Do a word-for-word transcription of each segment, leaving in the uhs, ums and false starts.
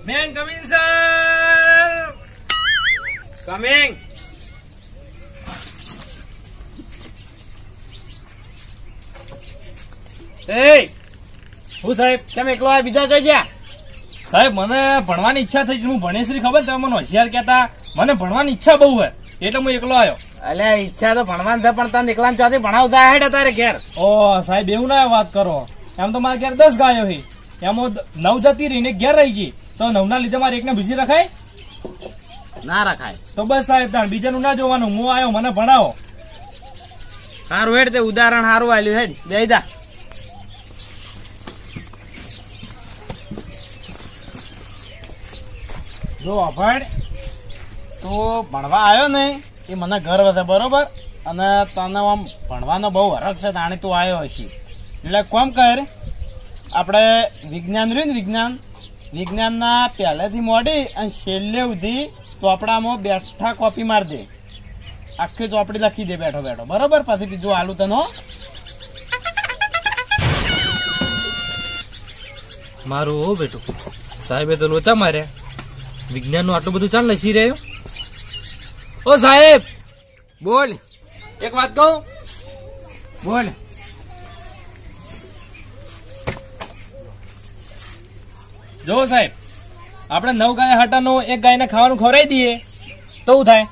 Main coming sir. Coming. એ હું સાહેબ કેમ એકલો આ બીજા કઈ ગયા? સાહેબ મને ભણવાની ઈચ્છા થઈ હું ભણેશ્રી ખબર તમે મને હોશિયાર કહેતા મને ભણવાની ઈચ્છા બહુ હોય એટલે હું એકલો આવ્યો. અલ્યા ઈચ્છા તો ભણવાની છે પણ તને એકલા ચોથી ભણાવતા હેડ તારે ઘેર. ઓ સાહેબ એવું ના વાત કરો. એમ તો મારે ઘેર દસ ગાયો છે એમાં નવ જતી રહીને ઘેર રહી ગઈ તો નવ ના લીધે મારે એકને બીજી રખાય ના રખાય. તો બસ સાહેબ તાર બીજાનું ના જોવાનું હું આવ્યો મને ભણાવો. સારું હેડ તે ઉદાહરણ સારું આવ્યું હેડ બે જા. જો અભણ તો ભણવા આવ્યો ને એ મને ગર્વ છે બરોબર અને તને આમ ભણવાનો બહુ હરખ છે તાણે તું આવ્યો હશે એટલે કોમ કર આપણે વિજ્ઞાન રહ્યું ને વિજ્ઞાન વિજ્ઞાનના પહેલેથી મોડી અને છેલ્લે સુધી ચોપડામાં બેઠા કોપી માર દે આખી ચોપડી લખી દે બેઠો બેઠો બરોબર પછી બીજું આલુ તનો મારું હો બેટું સાહેબે તો લોચા માર્યા વિજ્ઞાન નું આટલું બધું ચાલ લસી રહ્યો. ઓ સાહેબ બોલ એક વાત કહું બોલ. જો સાહેબ આપણે નવ ગાય હાટાનું એક ગાયને ખાવાનું ખવડાવી દઈએ તો શું થાય?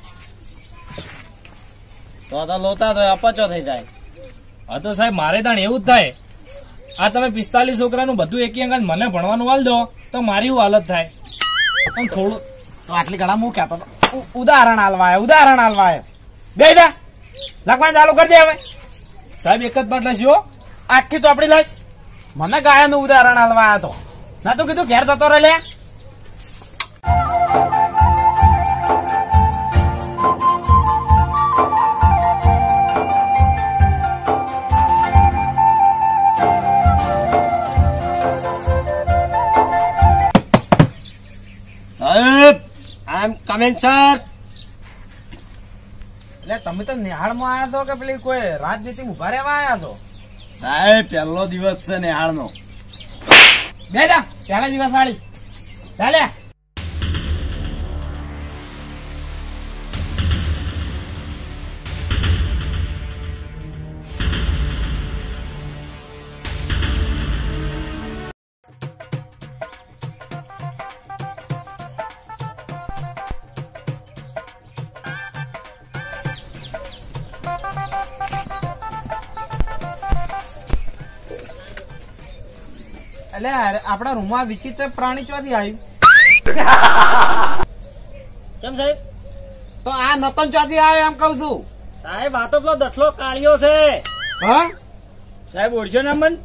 તો તો લોતા તો અપચો થઈ જાય. હા તો સાહેબ મારે તાણ એવું જ થાય. આ તમે પિસ્તાલીસ છોકરાનું બધું એકી અંગત મને ભણવાનું વાલ દો તો મારી શું હાલત થાય? થોડું તો આટલી ઘણા હું કહેતો ઉદાહરણ હાલવાય ઉદાહરણ હાલવાય બે દા લખવાનું ચાલુ કરી દે હવે. સાહેબ એક જ પાટ લખ્યો આખી તો આપડી લખ મને ગાયાનું ઉદાહરણ હાલવાય તો ના તું કીધું ઘેર જતો રહે લે. સાહેબ આઈ એમ કમિંગ સર. એટલે તમે તો નિહાળમાં આવ્યા છો કે પેલી કોઈ રાજનીતિ ઉભા રહેવા આવ્યા છો? સાહેબ પહેલો દિવસ છે નિહાળનો. બે જા પહેલા દિવસ વાળી ચાલે. એટલે આપડા રૂમમાં વિચિત્ર પ્રાણી ચોથી આવ્યું કેમ સાહેબ? તો આ નતન ચોથી આવે એમ કઉ છું સાહેબ. આ તો પેલો દઠલો કાળિયો છે. હા સાહેબ ઓળખ્યો ના મન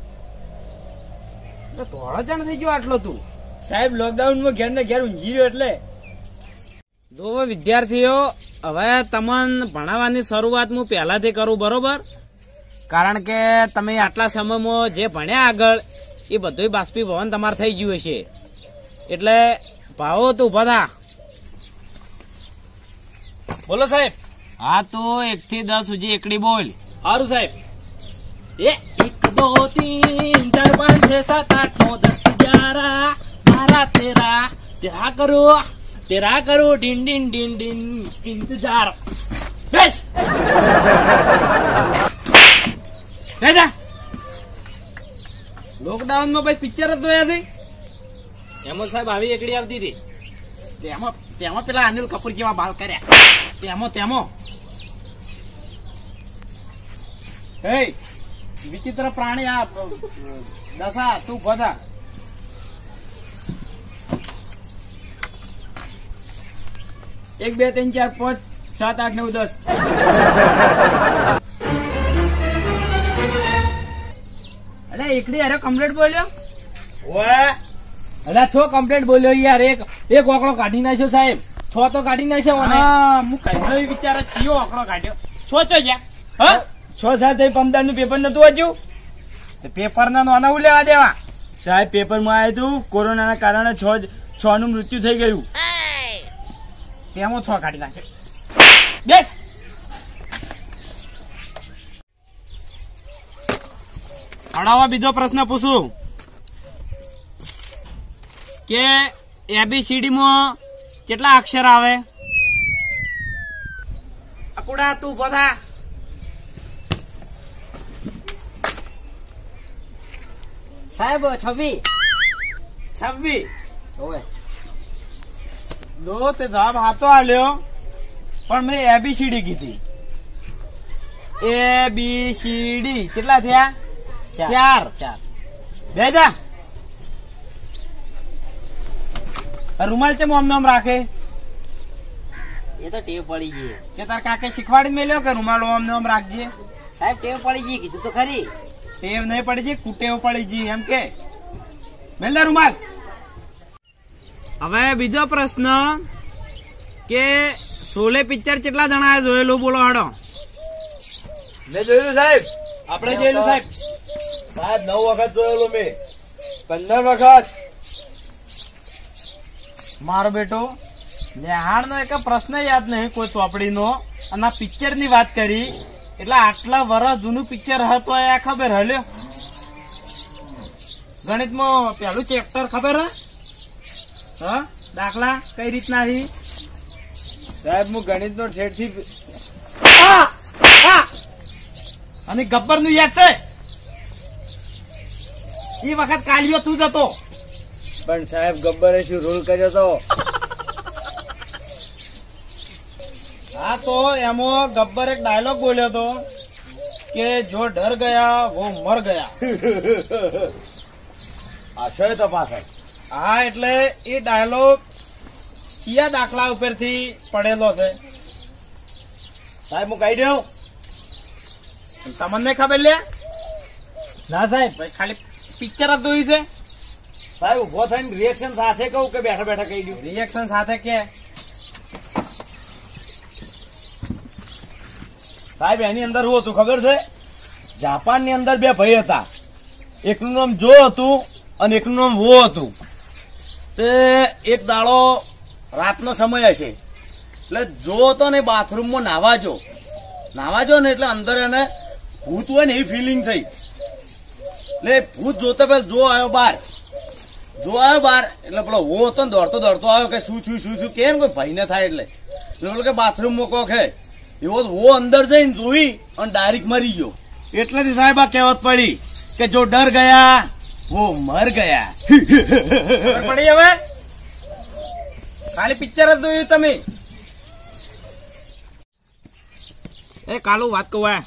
થોડો જણ થઈ ગયો આટલો તું સાહેબ. લોકડાઉન માં ઘેર ને ઘેર ઊંઘી રહ્યો એટલે. જો વિદ્યાર્થીઓ હવે તમને ભણાવવાની શરૂઆત હું પહેલાથી કરું બરોબર કારણ કે તમે આટલા સમયમાં જે ભણ્યા આગળ એ બધું બાષ્પીભવન તમારે થઈ ગયું હશે એટલે ભાવો તું ઉભા થા. બોલો સાહેબ. હા તો એક થી દસ સુધી એકડી બોલ. સારું સાહેબ. એ એક દો તીન ચાર પાંચ છ સાત આઠ નौ દસ ગ્યારह बारह तेरह तेरह करो तेरह करो ડીન ડીન ડીન ડીન इंतजार બેસ બેજા. લોકડાઉન માં ભાઈ પિક્ચર જ જોયા છે એમાં સાહેબ આવી એકડી આવતી હતી તેમાં તેમાં પેલા અનિલ કપૂર કેવા બાલ કર્યા તેમાં તેમાં હે વિચિત્ર પ્રાણી આ દશા તું બધા એક બે ત્રણ ચાર પાંચ સાત આઠ નવ દસ અરે એકડી અરે કમ્પ્લેટ બોલ્યો અરે છો કમ્પ્લેટ બોલ્યો યાર. એક એક ઓકડો કાઢી નાખ્યો સાહેબ. છ તો કાઢી નાખ્યો હું કઈ વિચાર કયો ઓકડો કાઢ્યો છો તો ગયા હા છ સાત પંદર નું પેપર નતું હજુ પેપર ના નાના હું લેવા દેવા સાહેબ. પેપર માં આવ્યું હતું કોરોના ના કારણે છ છ નું મૃત્યુ થઈ ગયું તેમાં છ કાઢી નાખે. બેસ અડાવા બીજો પ્રશ્ન પૂછું કે એબીસીડી માં કેટલા અક્ષર આવે? અકુડા તું બધા સાહેબ છવ્વી છવ્વી ઓવે દો તે જવાબ હાચો આલ્યો, પણ મેં એબીસીડી કીધી. એ બી સી ડી કેટલા થયા? ચાર. ચાર બે જા. રૂમાલ છે મોમ નામ રાખે એ તો ટેવ પડી ગઈ કે તાર કાકે શીખવાડી મેલ્યો કે રૂમાલ ઓમ નામ રાખજે? સાહેબ ટેવ પડી ગઈ કીધું તો ખરી. ટેવ નહીં પડી જી, કુટેવ પડી જી એમ કે મેલદા રૂમાલ. હવે બીજો પ્રશ્ન કે શોલે પિક્ચર કેટલા જણા જોયેલું બોલો હાડો? મેં જોયેલું સાહેબ. આપણે જોયેલું સાહેબ. સાહેબ નવ વખત જોયેલું મેં. પંદર વખત. મારો બેટો નેહાળ નો એક પ્રશ્ન યાદ નહીં કોઈ ચોપડી નો, અને આ પિક્ચર ની વાત કરી એટલે આટલા વર્ષ જૂનું પિક્ચર હતો એ ખબર હલ્યો. ગણિત માં પેલું ચેપ્ટર ખબર હે? હા દાખલા કઈ રીતના છે? સાહેબ હું ગણિત નો ઠેઠ થી અને ગબ્બર નું યાદ છે? એ વખત કાલિયો તું જ હતો. પણ સાહેબ ગબ્બરે શું રોલ કર્યો તો? હા તો એમાં ગબ્બર એક ડાયલોગ બોલ્યો હતો કે જો ડર ગયા વો મર ગયા. આશય તપાસ. હા એટલે એ ડાયલોગ કયા દાખલા ઉપરથી પડેલો છે સાહેબ હું કહી દઉં. તમને ખબર લે? ના સાહેબ ખાલી પિક્ચર જ જોયું છે. સાહેબ ઉભો થઈને રિએક્શન સાથે કહું કે બેઠા બેઠા કહી દઉં? રિએક્શન સાથે કે સાહેબ એની અંદર શું હતું ખબર છે? જાપાન ની અંદર બે ભાઈ હતા, એકનું નામ જો હતું અને એકનું નામ વો હતું. તે એક દાડો રાતનો સમય હશે એટલે જો હતો ને બાથરૂમમાં નાવા જો નાવા જો ને એટલે અંદર એને ભૂત હોય ને એવી ફિલિંગ થઈ. એટલે ભૂત જોતા પેલા જો આવ્યો બાર જો આવ્યો બાર એટલે પેલો વો હતો ને દોડતો દોડતો આવ્યો કે શું થયું શું થયું કે કોઈ ભાઈ ને થાય એટલે એટલે કે બાથરૂમમાં કોક હે એવો વો અંદર જઈને જોઈ અને ડાયરેક્ટ મરી ગયો. એટલેથી સાહેબ આ કહેવત પડી કે જો ડર ગયા વો મર ગયા. ખબર પડી? હવે ખાલી પિક્ચર જ જોયું તમે? એ કાલુ વાત કહું આ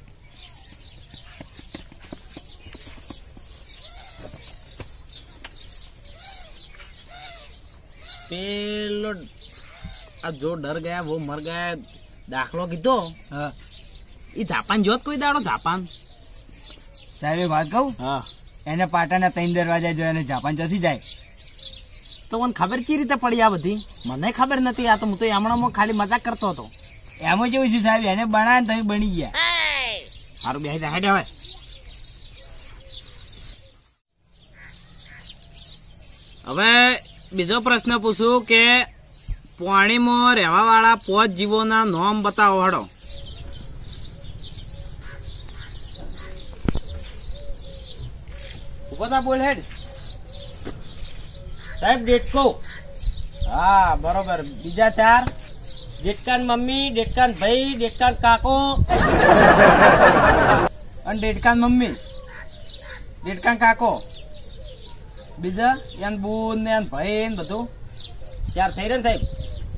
પેલો આ જો ડર ગયા વો મર ગયા દાખલો કીધો એ જાપાન જોત કોઈ દાડો? જાપાન સાહેબ વાત કહું, હા એને પાટાના ત્રણ દરવાજા જો એને જાપાન જતી જાય તો મને ખબર કઈ રીતે પડી આ બધી? મને ખબર નથી. આ તો હું તો હમણાં ખાલી મજાક કરતો હતો. એમાં કેવું છે સાહેબ, એને બનાવે તમે બની ગયા. સારું બે હેડે હવે. હવે બીજો પ્રશ્ન પૂછું કે પાણીમાં રહેવા વાળા પાંચ જીવોના નામ બતાવો હડો. ઉભા બોલ હેડ. સાહેબ ડેટકો. હા બરોબર. બીજા ચાર? ડેટકાન મમ્મી, ડેટકાન ભાઈ, ડેટકાન કાકો અને ડેટકાન મમ્મી, ડેટકાન કાકો. બીજા એન બુન ને એન ભાઈ ને બધું ચાર થઈ રહ્યા ને સાહેબ?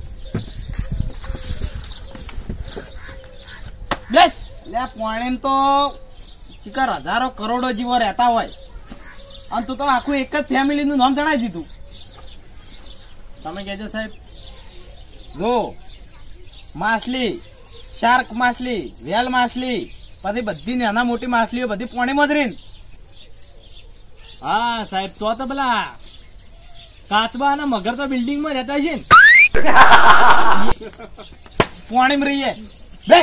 બેસ એટલે પાણી તો શિકાર હજારો કરોડો જીવો રહેતા હોય અને તું તો આખું એક જ ફેમિલી નું નામ જણાવી દીધું. તમે કહેજો સાહેબ. જો માછલી, શાર્ક માછલી, વેલ માછલી, પછી બધી નાના મોટી માછલીઓ બધી પાણીમાં જ રહી. હા સાહેબ તો તો પેલા કાચબા અને મગર તો બિલ્ડિંગ માં રહેતા છે ને પાણીમાં રહીએ. બેસ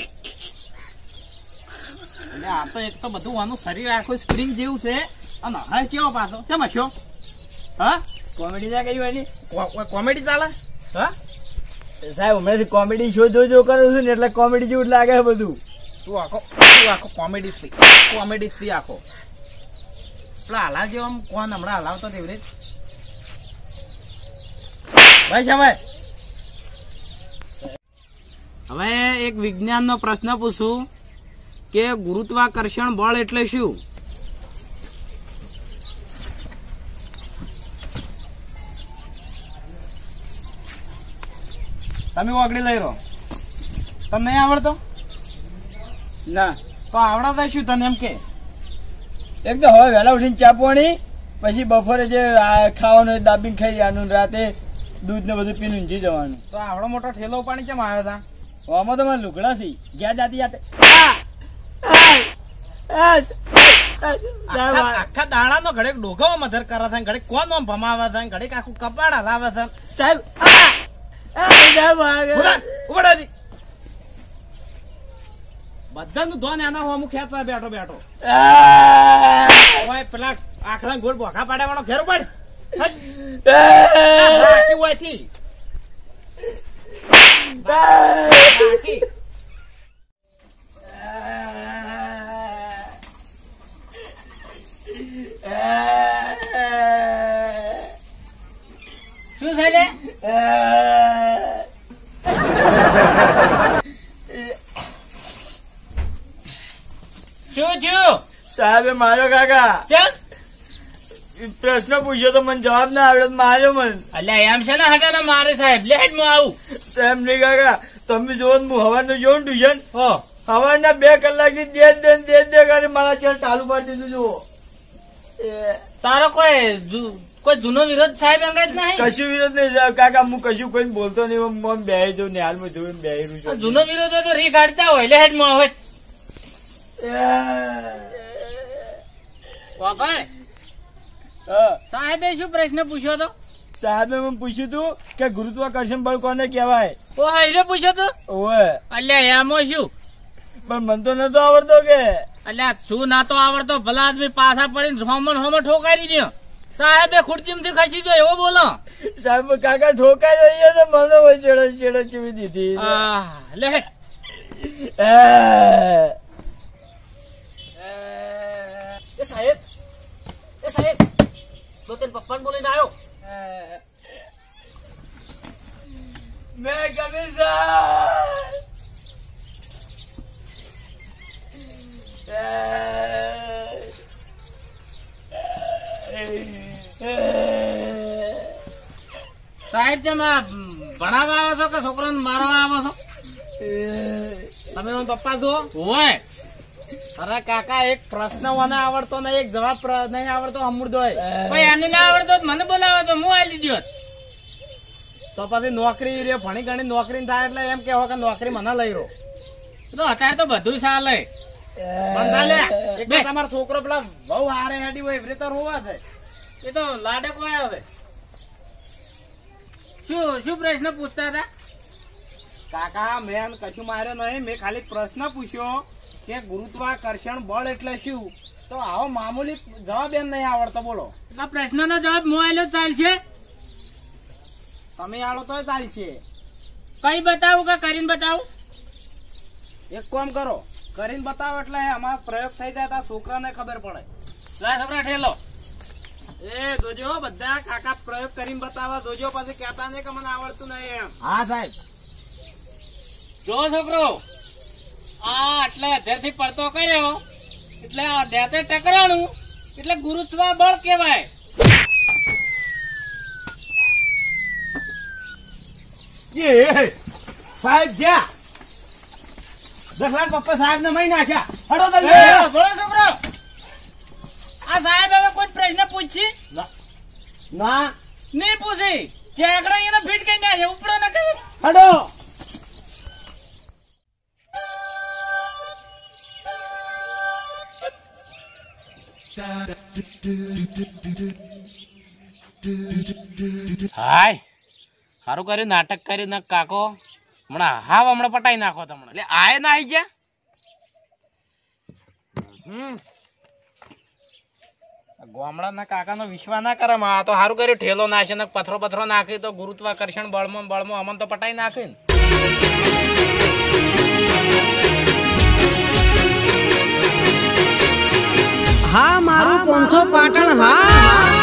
એટલે આ તો એક તો બધું આનું શરીર આખું સ્પ્રિંગ જેવું છે અને હા કેવો પાછો કેમ હશો? હા કોમેડી ના કરી હોય કોમેડી ચાલે? હા સાહેબ હમણાંથી કોમેડી શો જો જો કરું છું ને એટલે કોમેડી જેવું લાગે છે બધું. તું આખો તું આખો કોમેડી થી કોમેડી થી આખો પેલા હલાવ જેવો આમ કોણ હમણાં હલાવતો તેવી રીત ભાઈ સાહેબ હવે એક વિજ્ઞાનનો પ્રશ્ન પૂછું કે ગુરુત્વાકર્ષણ બળ એટલે શું? તમે ઓગળી લઈ રહો. તને નહીં આવડતો? ના તો આવડતા શું તને એમ કે? એક તો હવે વહેલા ઉઠીને ચા પાણી, પછી બપોરે જે આ ખાવાનું હોય દાબીને ખાઈ જવાનું, રાતે દૂધ ને બધું પીને ઊંઘી જવાનું. તો આવડો મોટો ઠેલો પાણી કેમ આવ્યો હતા? આમાં તો મને લુગડા છે ગયા જાતી જાતે આખા આખા દાડાનો ઘડેક ડોકાઓ મધર કરે છે, ઘડેક કોણ આમ ભમાવે છે, ઘડેક આખું કપાળ હલાવે છે. સાહેબ ઉભડાજી બધાનું ધોન એના હોમું ખેંચવા બેઠો બેઠો ઓય પેલા આખલા ગોળ બોખા પાડવાનો ઘેર પડ બાકી હોયથી બાકી શું થાય લે? શું છું સાહેબે માર્યો કાકા. ચલ પ્રશ્ન પૂછ્યો તો મને જવાબ ના આવડ્યો, માર્યો મને. અલ્યા એમ છે ને હટા ને મારે સાહેબ લેટ માં આવું એમ નહીં કાકા, તમે જોવો ને હું હવારનું જોઉં ટ્યુશન, હો હવારના બે કલાક થી દે દે દે દે કરી મારા ચેર ચાલુ પાડી દીધું. જુઓ તારો કોઈ જુ- કોઈ જૂનો વિરોધ સાહેબ અંગે જ નહીં? કશું વિરોધ નહીં સાહેબ. કાકા હું કશું કોઈ બોલતો નહીં, હું બેહી જઉં ને હાલમાં જોયું બેહી રહ્યું છું. જૂનો વિરોધ હોય તો રી કાઢતા હોય લેટ માં હોય બાપા. હા, સાહેબે શું પ્રશ્ન પૂછ્યો તો? સાહેબે મને પૂછ્યું તું કે ગુરુત્વાકર્ષણ બળ કોને કહેવાય. ઓ હાઈરે પૂછ્યો તો? ઓવે, અલ્યા એમાં શું? પણ મને તો નતો આવડતો કે. અલ્યા શું ના તો આવડતો? ભલા આદમી પાછા પડીને હોમન હોમન ઠોકારી દે. સાહેબે ખુરચીમાંથી ખસી ગયો એવો બોલો. સાહેબ કાકા ઠોકાઈ રહી તો મને હોય ચેડે ચેડે ચીવી દીધી. આ લે એ સાહેબ એ સાહેબ તો તેન પપ્પાને બોલીને આવ્યો. મેં કમી સાહેબ સાહેબ તમે ભણાવવા આવો છો કે છોકરાને મારવા આવો છો? તમે એનો પપ્પા છો? હોય. અરે કાકા એક પ્રશ્ન મને આવડતો નહીં, એક જવાબ પ્ર- નહીં આવડતો અમૃત હોય. ભાઈ આને ના આવડતો તો મને બોલાવો તો હું આલી દીધો. તો પછી નોકરી રે ભણી ગણી નોકરી થાય એટલે એમ કેવો કે નોકરી મને લઈ રહ્યો. તો અત્યારે તો બધું ચાલે. પણ ચાલે. એક તો તમારો છોકરો પેલા બહુ હારે હેડી હોય એવી રીતે હોવા છે. એ તો લાડક વાયો છે. શું શું પ્રશ્ન પૂછતા હતા? કાકા મેં કશું માર્યો નહીં, મેં ખાલી પ્રશ્ન પૂછ્યો કે ગુરુત્વાકર્ષણ બળ એટલે શું. તો આવો મામૂલી જવાબ એમ નહીં આવડતો બોલો. આ પ્રશ્નનો જવાબ મોબાઈલ ચાલશે? તમે આવો તો ચાલશે. કઈ બતાવું કે કરીને બતાવું? એક કામ કરો, કરીને બતાવો એટલે અમારો પ્રયોગ થઈ જાય તો છોકરાને ખબર પડે. લા છોકરા ઠેલો એ જોજો બધા કાકા પ્રયોગ કરીને બતાવવા જોજો, પછી કહેતા નહીં કે મને આવડતું નહીં એમ. હા સાહેબ જો છોકરો આ એટલે અધેરથી પડતો કર્યો એટલે અધેરતે ટકરાણું એટલે ગુરુત્વ બળ કહેવાય. સાહેબ જ્યાં દસ લાખ પપ્પા સાહેબ ને મહી નાખ્યા. હડો એ, બોલો છોકરો આ સાહેબ હવે કોઈ પ્રશ્ન પૂછી ના નહીં પૂછી જે આગળ એને ફીટ કરી નાખે ઉપડો ન કરે. હડો હાય સારું કર્યું નાટક કર્યું ને કાકો. હમણાં હાવ હમણાં પટાઈ નાખો તમને. એટલે આય ના આવી ગયા. હમ ગામડાના કાકાનો વિશ્વાસ ના કરે. આ તો સારું કર્યું ઠેલો નાખે ને પથરો પથરો નાખી તો ગુરુત્વાકર્ષણ બળમાં બળમાં અમન તો પટાઈ નાખે ને. હા મારું પોંથો પાટણ હા.